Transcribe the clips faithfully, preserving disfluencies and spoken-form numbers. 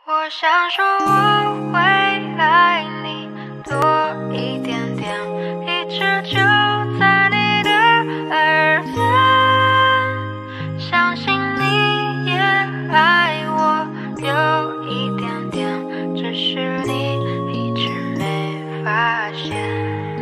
我想说我会爱你多一点点，一直就在你的耳边，相信你也爱我有一点点，只是你一直没发现。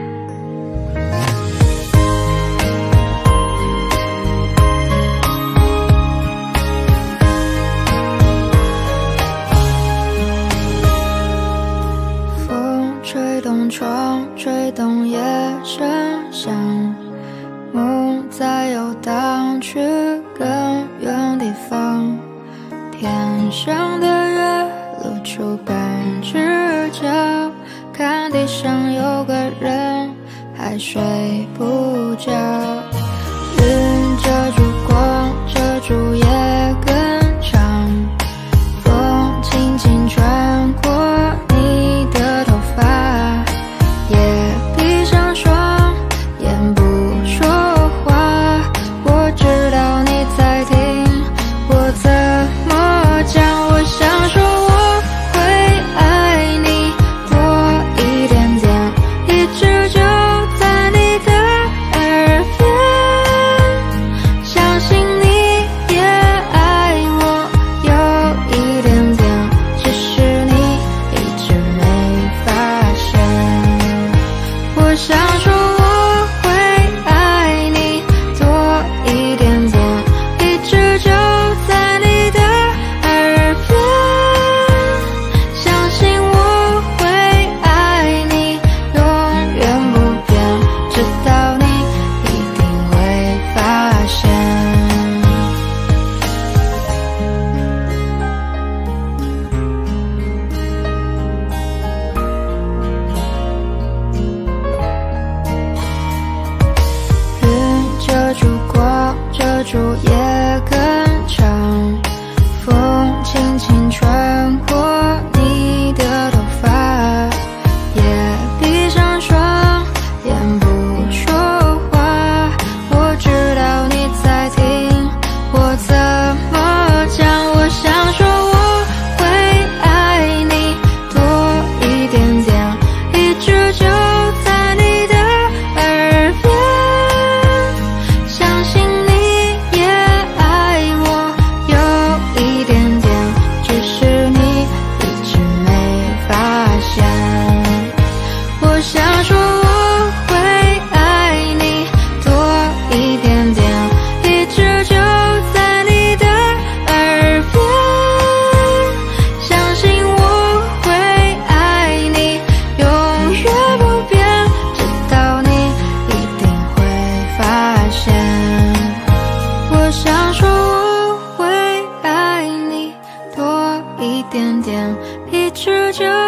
吹动窗，吹动夜声响，梦在游荡去更远地方。天上的月露出半只脚，看地上有个人还睡不着。云遮住光，遮住夜更长，风轻轻穿过你的头发。遮住夜更长，风轻轻穿过你的头发，也闭上双眼不说话。我知道你在听我怎么讲，我想说我会爱你多一点点，一直就在你的耳边，相信一点点，一直就